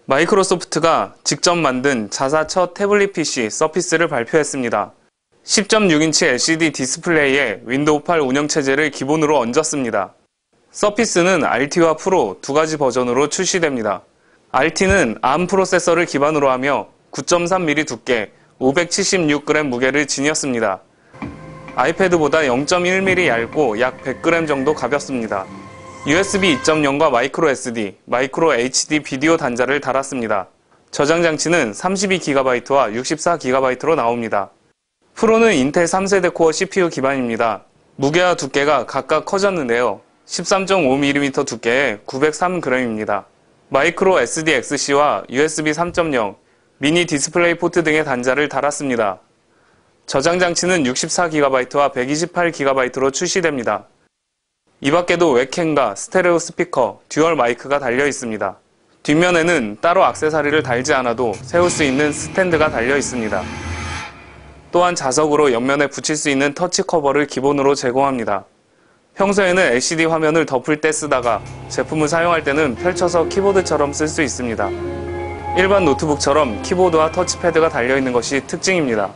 마이크로소프트가 직접 만든 자사 첫 태블릿 PC 서피스를 발표했습니다. 10.6인치 LCD 디스플레이에 윈도우 8 운영체제를 기본으로 얹었습니다. 서피스는 RT와 프로 두 가지 버전으로 출시됩니다. RT는 ARM 프로세서를 기반으로 하며 9.3mm 두께, 576g 무게를 지녔습니다. 아이패드보다 0.1mm 얇고 약 100g 정도 가볍습니다. USB 2.0과 마이크로 SD, 마이크로 HD 비디오 단자를 달았습니다. 저장 장치는 32GB와 64GB로 나옵니다. 프로는 인텔 3세대 코어 CPU 기반입니다. 무게와 두께가 각각 커졌는데요. 13.5mm 두께에 903g입니다. 마이크로 SD XC와 USB 3.0, 미니 디스플레이 포트 등의 단자를 달았습니다. 저장 장치는 64GB와 128GB로 출시됩니다. 이 밖에도 웹캠과 스테레오 스피커, 듀얼 마이크가 달려 있습니다. 뒷면에는 따로 액세서리를 달지 않아도 세울 수 있는 스탠드가 달려 있습니다. 또한 자석으로 옆면에 붙일 수 있는 터치 커버를 기본으로 제공합니다. 평소에는 LCD 화면을 덮을 때 쓰다가 제품을 사용할 때는 펼쳐서 키보드처럼 쓸 수 있습니다. 일반 노트북처럼 키보드와 터치패드가 달려있는 것이 특징입니다.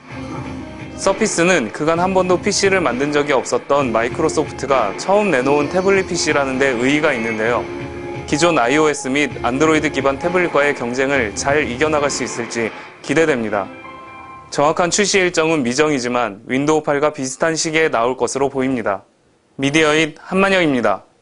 서피스는 그간 한 번도 PC를 만든 적이 없었던 마이크로소프트가 처음 내놓은 태블릿 PC라는 데 의의가 있는데요. 기존 iOS 및 안드로이드 기반 태블릿과의 경쟁을 잘 이겨나갈 수 있을지 기대됩니다. 정확한 출시 일정은 미정이지만 윈도우 8과 비슷한 시기에 나올 것으로 보입니다. 미디어잇 한만영입니다.